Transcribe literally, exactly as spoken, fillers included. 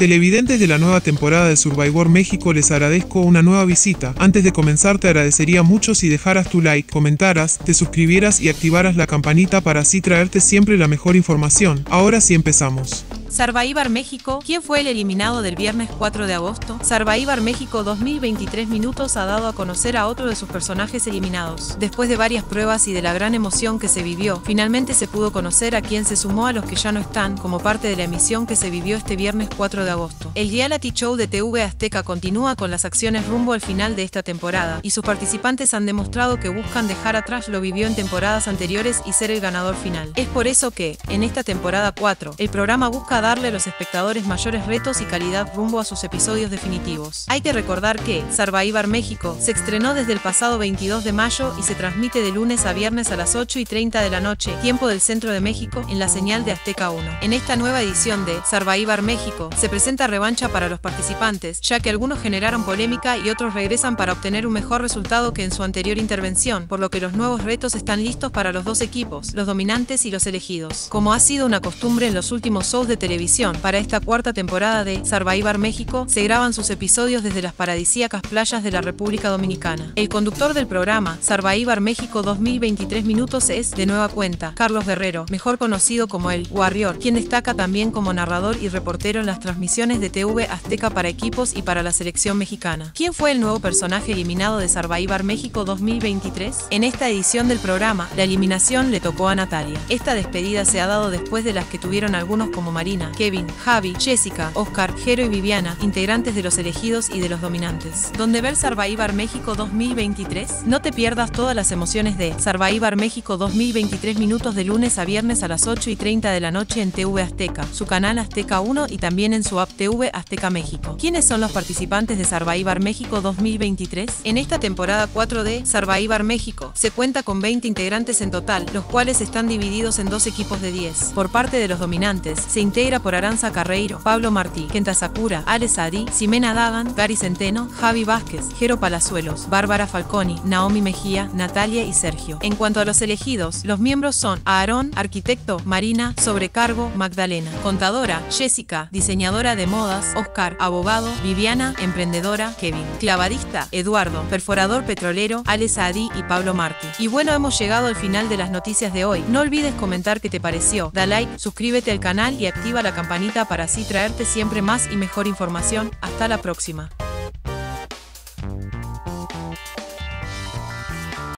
Televidentes de la nueva temporada de Survivor México, les agradezco una nueva visita. Antes de comenzar, te agradecería mucho si dejaras tu like, comentaras, te suscribieras y activaras la campanita para así traerte siempre la mejor información. Ahora sí empezamos. Survivor México, ¿quién fue el eliminado del viernes cuatro de agosto? Survivor México dos mil veintitrés Minutos ha dado a conocer a otro de sus personajes eliminados. Después de varias pruebas y de la gran emoción que se vivió, finalmente se pudo conocer a quien se sumó a los que ya no están, como parte de la emisión que se vivió este viernes cuatro de agosto. El reality show de T V Azteca continúa con las acciones rumbo al final de esta temporada, y sus participantes han demostrado que buscan dejar atrás lo vivido en temporadas anteriores y ser el ganador final. Es por eso que, en esta temporada cuatro, el programa busca darle a los espectadores mayores retos y calidad rumbo a sus episodios definitivos. Hay que recordar que Survivor México se estrenó desde el pasado veintidós de mayo y se transmite de lunes a viernes a las ocho y treinta de la noche, tiempo del centro de México, en la señal de Azteca uno. En esta nueva edición de Survivor México se presenta revancha para los participantes, ya que algunos generaron polémica y otros regresan para obtener un mejor resultado que en su anterior intervención, por lo que los nuevos retos están listos para los dos equipos, los dominantes y los elegidos. Como ha sido una costumbre en los últimos shows de televisión, para esta cuarta temporada de Survivor México se graban sus episodios desde las paradisíacas playas de la República Dominicana. El conductor del programa Survivor México dos mil veintitrés Minutos es, de nueva cuenta, Carlos Guerrero, mejor conocido como el Warrior, quien destaca también como narrador y reportero en las transmisiones de T V Azteca para equipos y para la selección mexicana. ¿Quién fue el nuevo personaje eliminado de Survivor México dos mil veintitrés? En esta edición del programa, la eliminación le tocó a Natalia. Esta despedida se ha dado después de las que tuvieron algunos como Marina, Kevin, Javi, Jessica, Oscar, Jero y Viviana, integrantes de los elegidos y de los dominantes. ¿Dónde ver Survivor México dos mil veintitrés? No te pierdas todas las emociones de Survivor México dos mil veintitrés Minutos de lunes a viernes a las ocho y treinta de la noche en T V Azteca, su canal Azteca uno y también en su app T V Azteca México. ¿Quiénes son los participantes de Survivor México dos mil veintitrés? En esta temporada cuatro de Survivor México se cuenta con veinte integrantes en total, los cuales están divididos en dos equipos de diez. Por parte de los dominantes, se integra por Aranza Carreiro, Pablo Martí, Kenta Sakura, Alex Adi, Ximena Dagan, Gary Centeno, Javi Vázquez, Jero Palazuelos, Bárbara Falconi, Naomi Mejía, Natalia y Sergio. En cuanto a los elegidos, los miembros son Aarón, arquitecto, Marina, sobrecargo, Magdalena, contadora, Jessica, diseñadora de modas, Oscar, abogado, Viviana, emprendedora, Kevin, clavadista, Eduardo, perforador petrolero, Alex Adi y Pablo Martí. Y bueno, hemos llegado al final de las noticias de hoy. No olvides comentar qué te pareció, da like, suscríbete al canal y activa la campanita para así traerte siempre más y mejor información. Hasta la próxima.